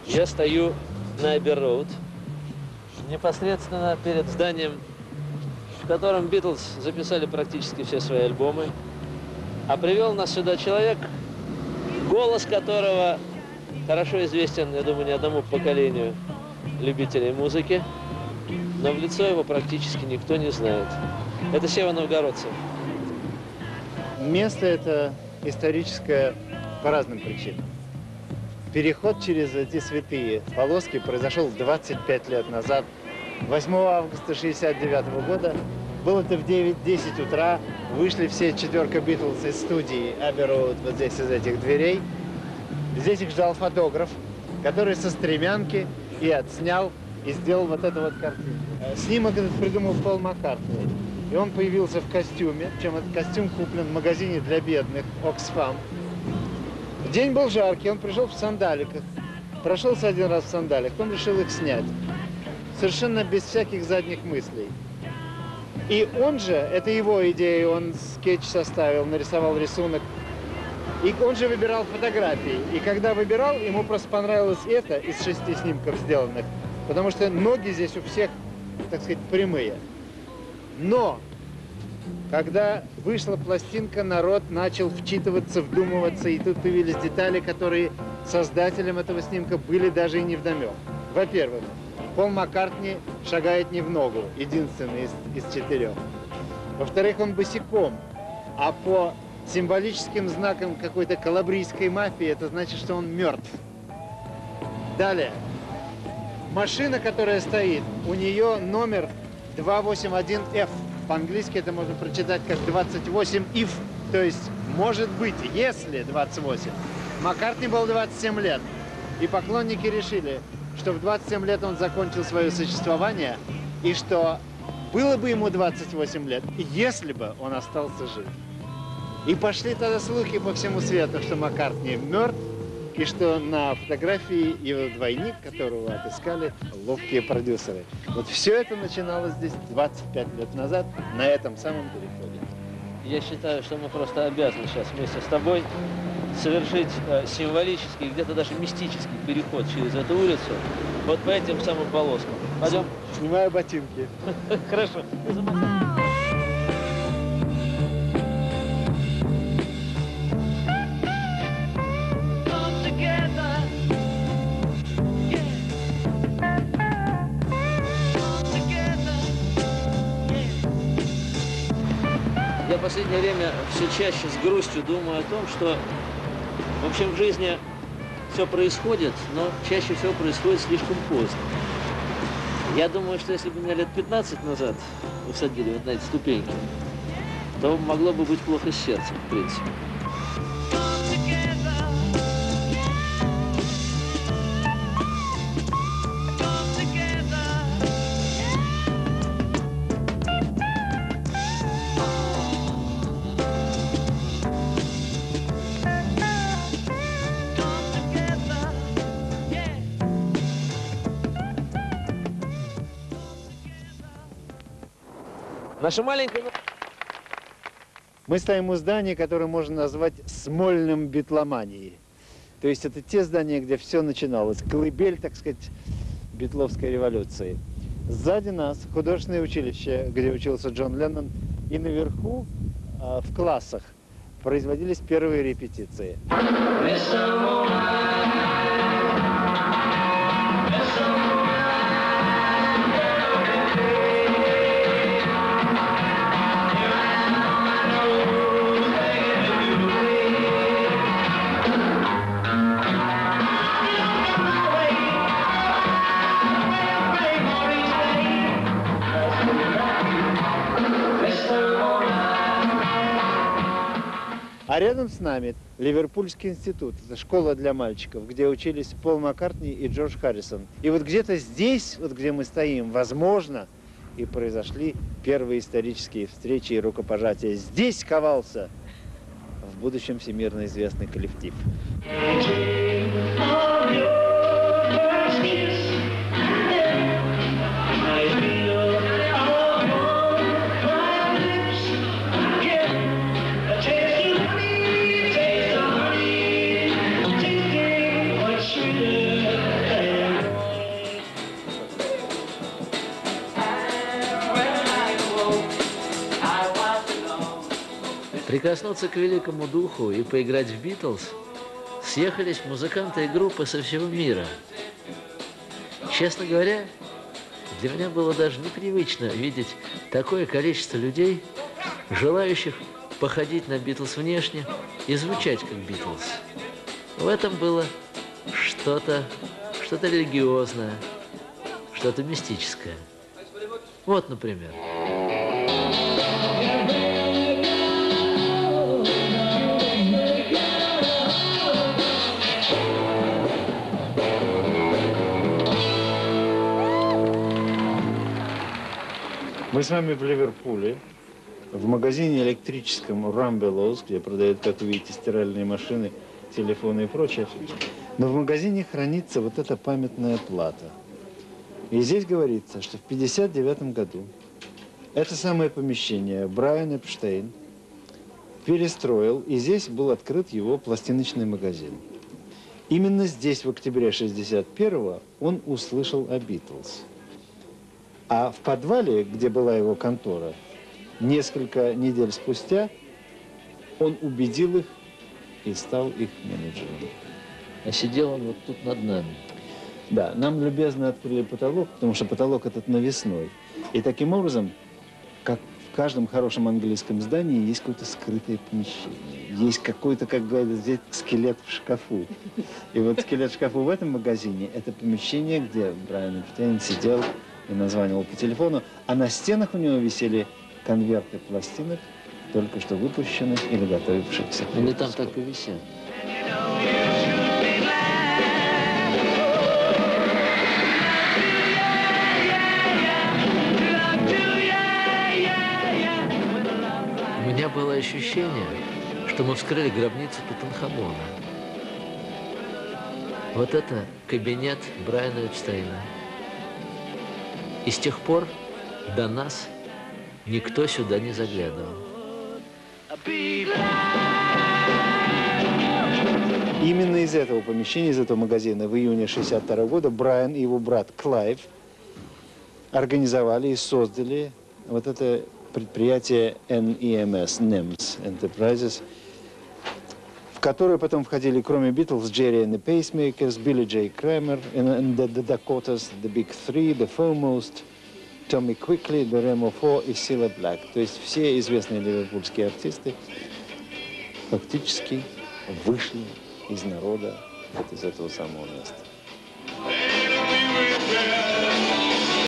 Я стою на Эбби-Роуд, непосредственно перед зданием, в котором Битлз записали практически все свои альбомы. А привел нас сюда человек, голос которого хорошо известен, я думаю, не одному поколению любителей музыки, но в лицо его практически никто не знает. Это Сева Новгородцев. Место это историческое по разным причинам. Переход через эти святые полоски произошел 25 лет назад, 8 августа 1969 года. Было это в 9-10 утра. Вышли все четверка Битлз из студии Эбби-Роуд, вот здесь из этих дверей. Здесь их ждал фотограф, который со стремянки и отснял, и сделал вот эту вот картину. Снимок этот придумал Пол Маккартни. И он появился в костюме, причем этот костюм куплен в магазине для бедных Oxfam. День был жаркий, он пришел в сандаликах. Прошелся один раз в сандаликах, потом решил их снять. Совершенно без всяких задних мыслей. И он же, это его идея, он скетч составил, нарисовал рисунок. И он же выбирал фотографии. И когда выбирал, ему просто понравилось это из 6 снимков сделанных. Потому что ноги здесь у всех, так сказать, прямые. Но, когда вышла пластинка, народ начал вчитываться, вдумываться. И тут появились детали, которые создателям этого снимка были даже и невдомек. Во-первых, Пол Маккартни шагает не в ногу, единственный из 4. Во-вторых, он босиком, а по символическим знакам какой-то калабрийской мафии это значит, что он мертв. Далее. Машина, которая стоит, у нее номер 281F. По-английски это можно прочитать как 28 if, то есть может быть, если 28. Маккартни был 27 лет, и поклонники решили, что в 27 лет он закончил свое существование, и что было бы ему 28 лет, если бы он остался жив. И пошли тогда слухи по всему свету, что Маккартни мертв, и что на фотографии его двойник, которого отыскали ловкие продюсеры. Вот все это начиналось здесь 25 лет назад, на этом самом переходе. Я считаю, что мы просто обязаны сейчас вместе с тобой совершить символический, где-то даже мистический переход через эту улицу, вот по этим самым полоскам. Пойдем? Снимаю ботинки. Хорошо. Я в последнее время все чаще с грустью думаю о том, что, в общем, в жизни все происходит, но чаще всего происходит слишком поздно. Я думаю, что если бы меня лет 15 назад усадили вот на эти ступеньки, то могло бы быть плохо с сердцем, в принципе. Наша маленькая... Мы стоим у здания, которое можно назвать Смольным битломанией. То есть это те здания, где все начиналось. Колыбель, так сказать, битловской революции. Сзади нас художественное училище, где учился Джон Леннон. И наверху, в классах, производились первые репетиции. А рядом с нами Ливерпульский институт, это школа для мальчиков, где учились Пол Маккартни и Джордж Харрисон. И вот где-то здесь, вот где мы стоим, возможно, и произошли первые исторические встречи и рукопожатия. Здесь ковался в будущем всемирно известный коллектив. Прикоснуться к великому духу и поиграть в «Битлз» съехались музыканты и группы со всего мира. Честно говоря, для меня было даже непривычно видеть такое количество людей, желающих походить на «Битлз» внешне и звучать как «Битлз». В этом было что-то религиозное, что-то мистическое. Вот, например. Мы с вами в Ливерпуле, в магазине электрическом Rumbelows, где продают, как вы видите, стиральные машины, телефоны и прочее. Но в магазине хранится вот эта памятная плата. И здесь говорится, что в 1959 году это самое помещение Брайан Эпштейн перестроил, и здесь был открыт его пластиночный магазин. Именно здесь, в октябре 1961-го, он услышал о «Битлз». А в подвале, где была его контора, несколько недель спустя он убедил их и стал их менеджером. А сидел он вот тут над нами. Да, нам любезно открыли потолок, потому что потолок этот навесной. И таким образом, как в каждом хорошем английском здании, есть какое-то скрытое помещение. Есть какой-то, как говорят здесь, скелет в шкафу. И вот скелет в шкафу в этом магазине – это помещение, где Брайан Эпштейн сидел и названивал по телефону, а на стенах у него висели конверты пластинок, только что выпущенных или готовившихся. Они там так и висят. У меня было ощущение, что мы вскрыли гробницу Тутанхамона. Вот это кабинет Брайана Эпштейна. И с тех пор до нас никто сюда не заглядывал. Именно из этого помещения, из этого магазина в июне 1962 года Брайан и его брат Клайв организовали и создали вот это предприятие NEMS Enterprises, в которое потом входили, кроме Битлз, Джерри and the Pacemakers, Билли Джей Крамер, the Dakotas, the Big Three, the Foremost, Tommy Quickly, the Remo Four и Cilla Black. То есть все известные ливерпульские артисты фактически вышли из народа, вот из этого самого места.